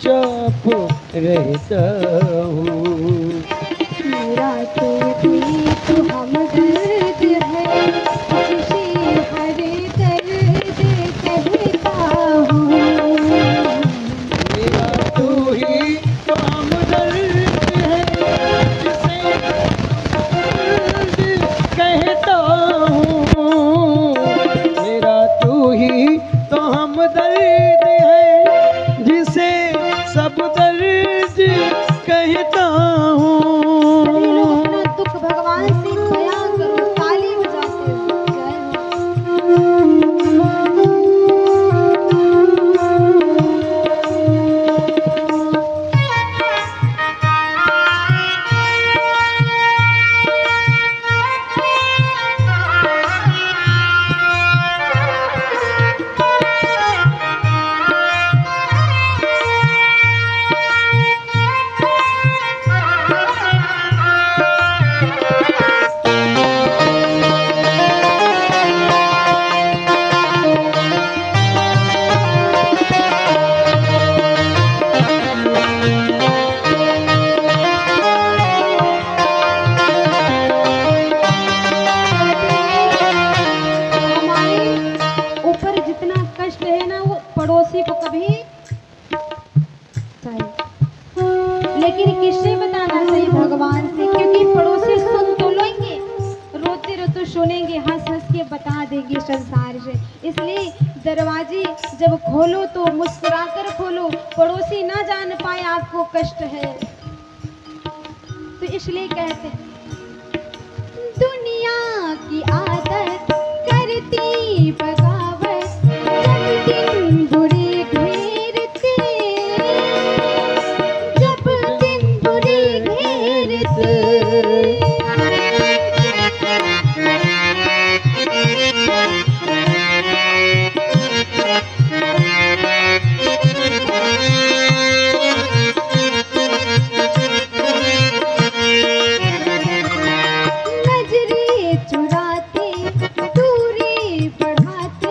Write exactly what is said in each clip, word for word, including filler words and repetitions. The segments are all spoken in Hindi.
चुपचाप रहता हूँ। मेरा तो भी तो हम दर्द है, जिसे हर दर्द कहता हूँ। मेरा तू ही तो हमदर्द है, जिसे दर्द कहता हूँ। मेरा तू ही तो हमदर्द है, जिसे सब दर्द कहता हूँ। सभी लोग अपना दुख भगवान से बयां करो, ताली बजाते हो। जय हमारे ऊपर जितना कष्ट है ना, वो पड़ोसी को कभी चाहिए, लेकिन किससे बताना चाहिए? भगवान से, क्योंकि पड़ोसी सुन तो लेंगे, रोते रोते सुनेंगे, हंस हंस के बता देंगे संसार से। इसलिए दरवाजे जब खोलो तो मुस्कुरा कर खोलो, पड़ोसी ना जान पाए आपको कष्ट है। तो इसलिए कहते हैं, दुनिया की आदत करती बगावत, जब दिन बुरे घेरते, जब दिन बुरे घेरते। नजरे चुराते, दूरी बढ़ाते,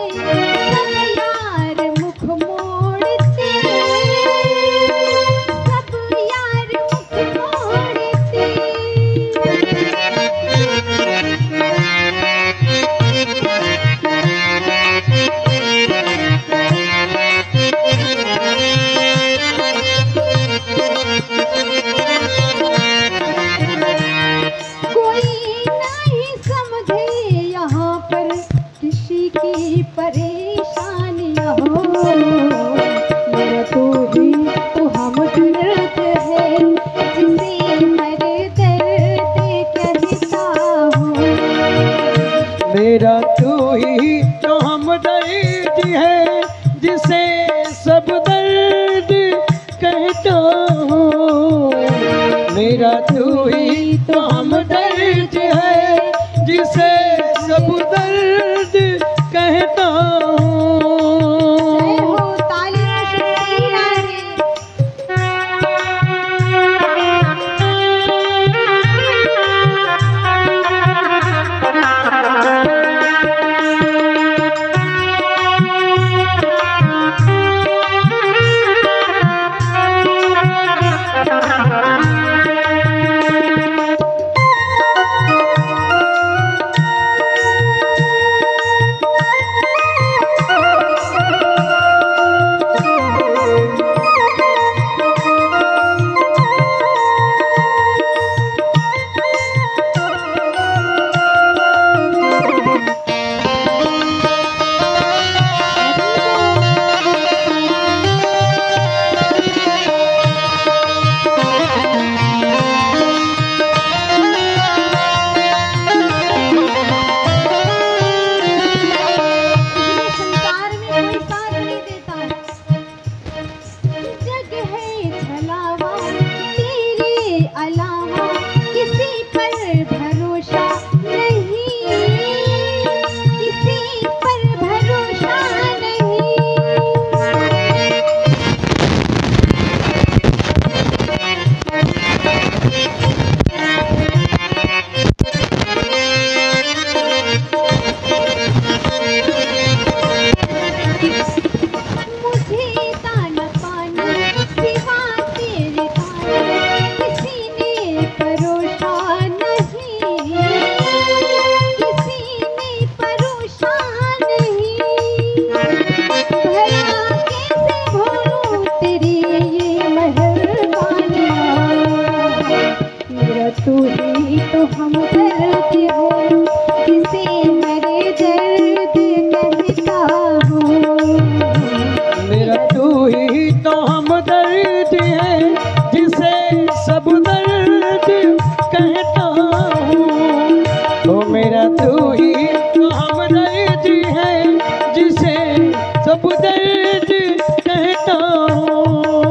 दर्द है जिसे सब दर्द कहता हूँ। तो मेरा तू ही तो हमदर्द है जिसे सब दर्द कहता हूँ।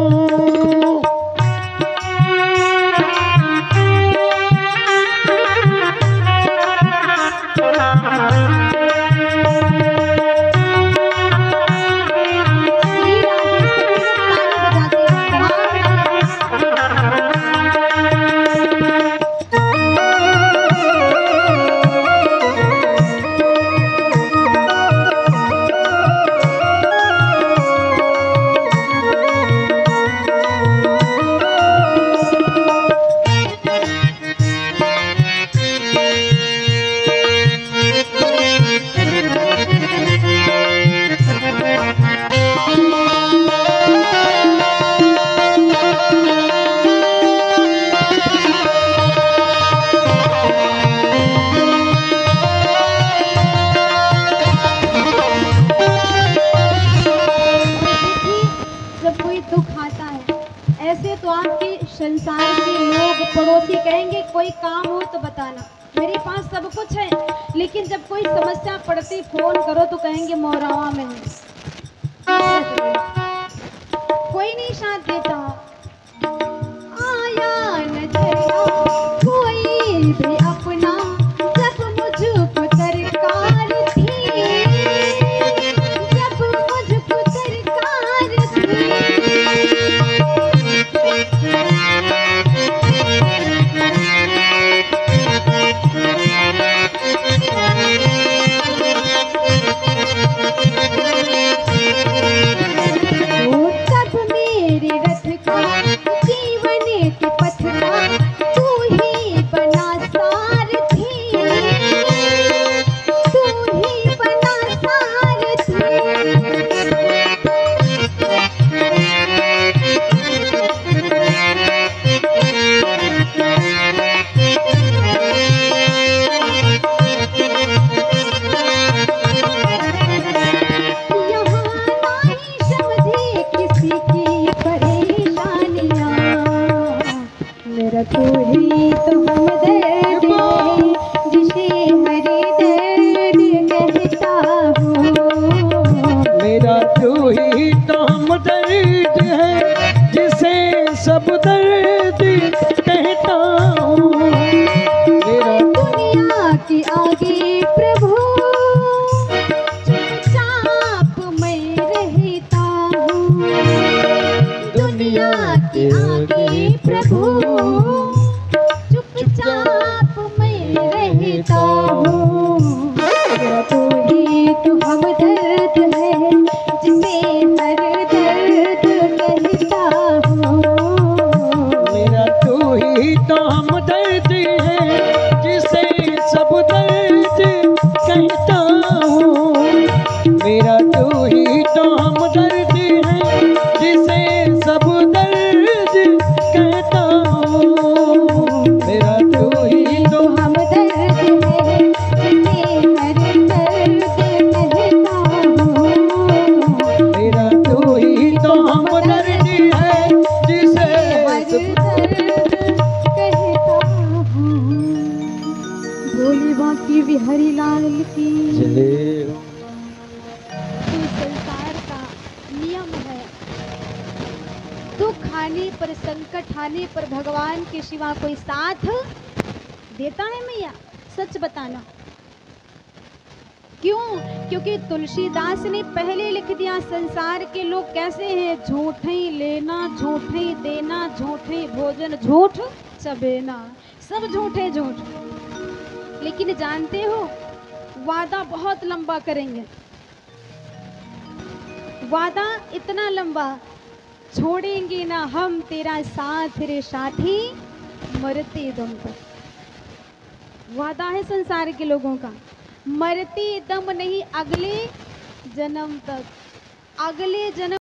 संसार के लोग पड़ोसी कहेंगे कोई काम हो तो बताना, मेरे पास सब कुछ है, लेकिन जब कोई समस्या पड़ती फोन करो तो कहेंगे मोरावा में हूँ। कोई नहीं साथ देता। आया नजरिया कोई भी अपना जब मुझको दरकार थी, जब मुझको दरकार थी। तू ही तो हमदर्द है जिसे हरे दर्द कहता हूँ। मेरा तू ही तो हमदर्द है जिसे सब दर्द कहता हूँ। मेरा दुनिया के आगे प्रभु चुपचाप मैं रहता हूँ। दुनिया के आगे प्रभु चुपचाप मैं रहता हूँ। मेरा तू ही तो हमदर्द है जिसे हर दर्द कहता हूँ। मेरा तू ही तो हमदर्द है जिसे सब दर्द कहता हूँ। मेरा तू ही तो हमदर्द है जिसे सब दर्द कहता हूँ। मेरा तू ही तो हमदर्द है जिसे हर दर्द कहता हूँ। मेरा तू ही तो हमदर्द है जिसे हर दर्द कहता हूँ। भोले बाकी बिहारी लाल की जय हो। ये संसार का नियम है। दुख आने पर, संकट आने पर भगवान के सिवा कोई साथ देता है मैया? सच बताना। क्यों? क्योंकि तुलसीदास ने पहले लिख दिया संसार के लोग कैसे हैं, झूठे लेना, झूठे देना, झूठे भोजन, झूठ चबेना, सब झूठे झूठ। लेकिन जानते हो वादा बहुत लंबा करेंगे। वादा इतना लंबा, छोड़ेंगे ना हम तेरा साथ रे साथी मरते दम तक। वादा है संसार के लोगों का, मरते दम नहीं, अगले जन्म तक। अगले जन्म